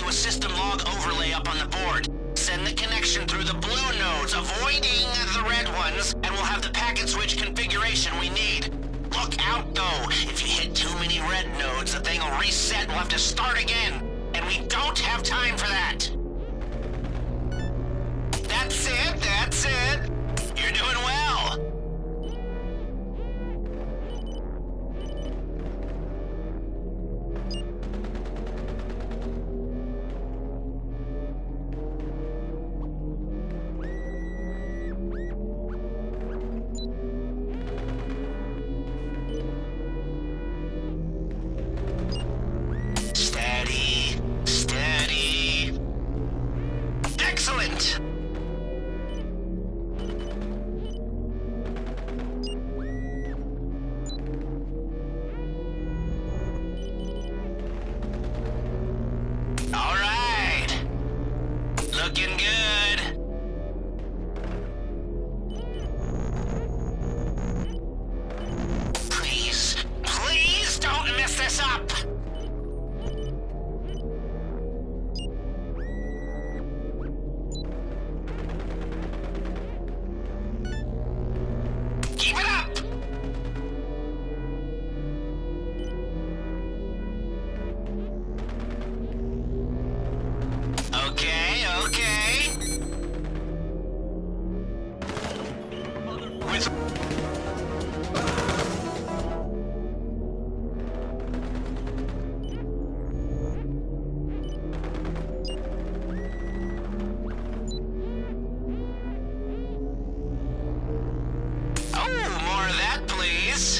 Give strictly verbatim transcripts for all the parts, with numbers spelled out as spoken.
you a system log overlay up on the board. Send the connection through the blue nodes, avoiding the red ones, and we'll have the packet switch configuration we need. Look out, though. If you hit too many red nodes, the thing will reset and we'll have to start again. And we don't have time for that. That's it, that's it. You're doing well. Steady, steady. Excellent. All right. Looking good. Please, please don't mess this up. Keep it up. Okay, okay. With Oh, more of that, please.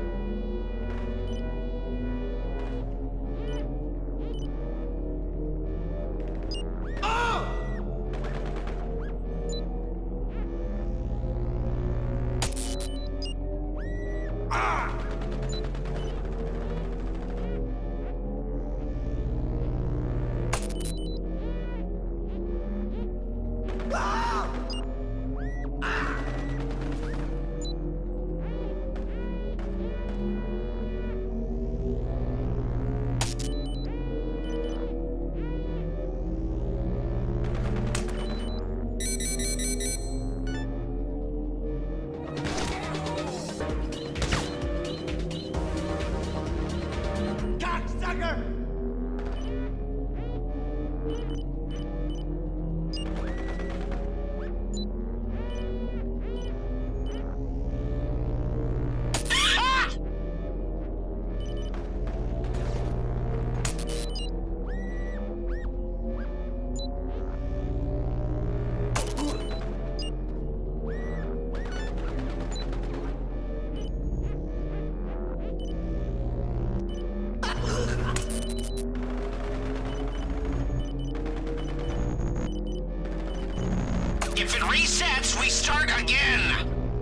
If it resets, we start again.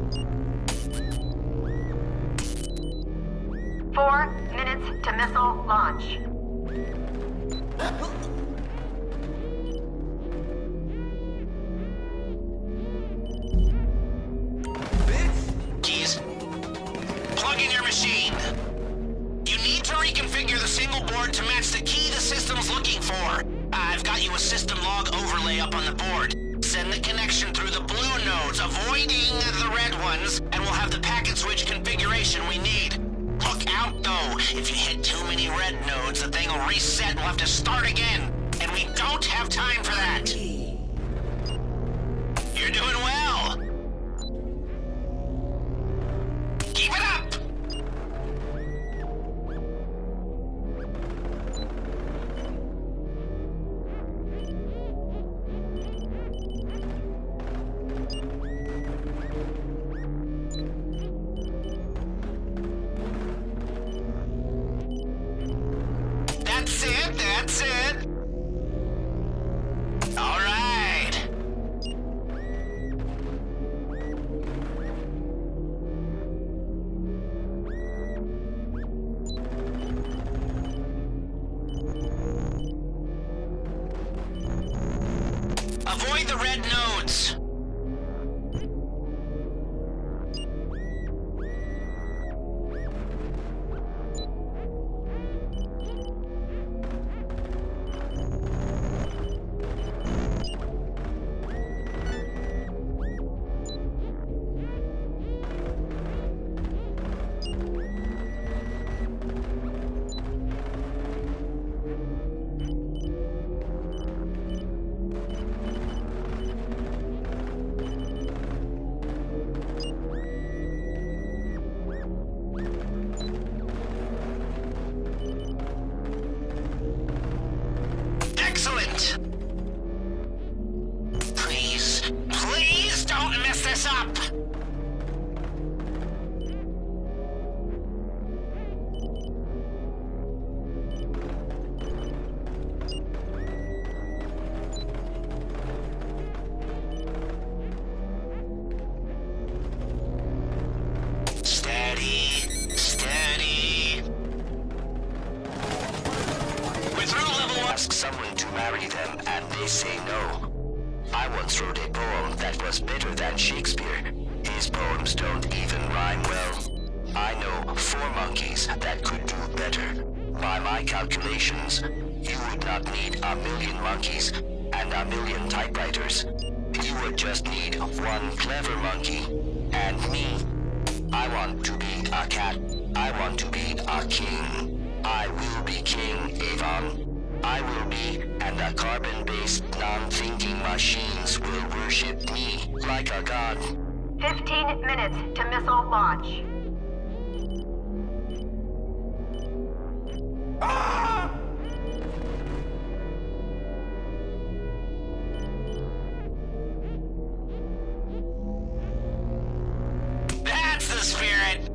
Four minutes to missile launch. Keys, plug in your machine. You need to reconfigure the single board to match the key the system's looking for. I've got you a system log overlay up on the board. Send the connection through the blue nodes, avoiding the red ones, and we'll have the packet switch configuration we need. Look out, though. If you hit too many red nodes, the thing will reset and we'll have to start again. And we don't have time for that. You're doing well. Keep it up. That's it, that's it. All right. Avoid the red nodes. moment. Please, please don't mess this up! Someone to marry them and they say no. I once wrote a poem that was better than Shakespeare. His poems don't even rhyme well. I know four monkeys that could do better. By my calculations, you would not need a million monkeys and a million typewriters. You would just need one clever monkey and me. I want to be a cat. I want to be a king. I will be king, Avon. I will be, and the carbon-based, non-thinking machines will worship me like a god. Fifteen minutes to missile launch. Ah! That's the spirit!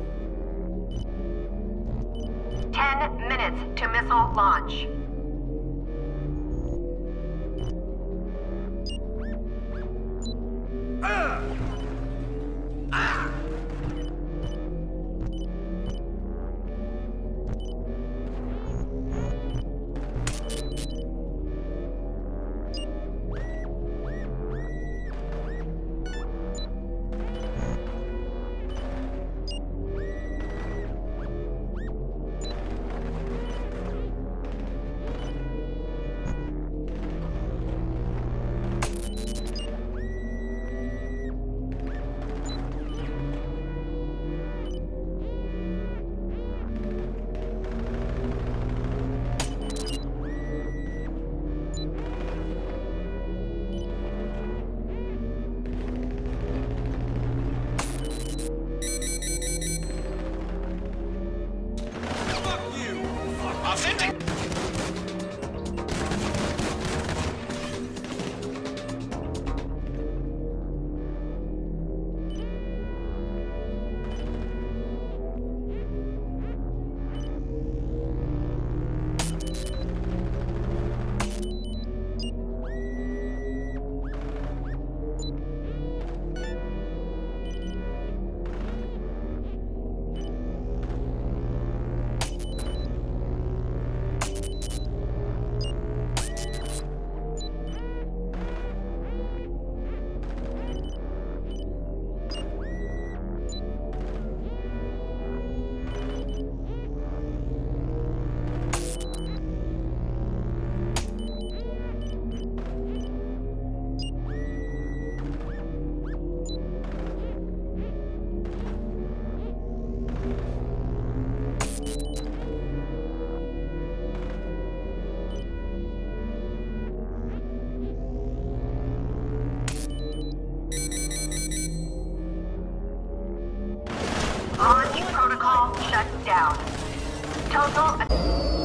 Ten minutes to missile launch. Total